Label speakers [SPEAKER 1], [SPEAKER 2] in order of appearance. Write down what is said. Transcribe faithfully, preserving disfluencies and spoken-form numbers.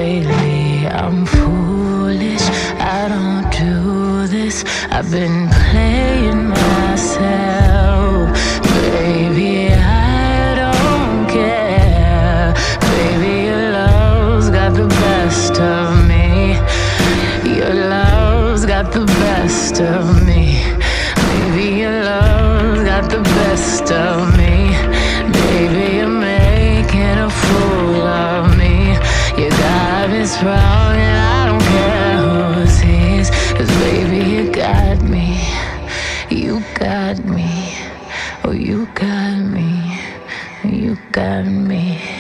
[SPEAKER 1] lately. I'm foolish, I don't do this. I've been playing myself. Baby, I don't care. Baby, your love's got the best of me. Your love's got the best of me. Baby, your love's got the best of me. Baby, you're making a fool of me. You got me sprung and I don't care who sees. 'Cause baby, you got me. You got me. Oh, you got me. You got me.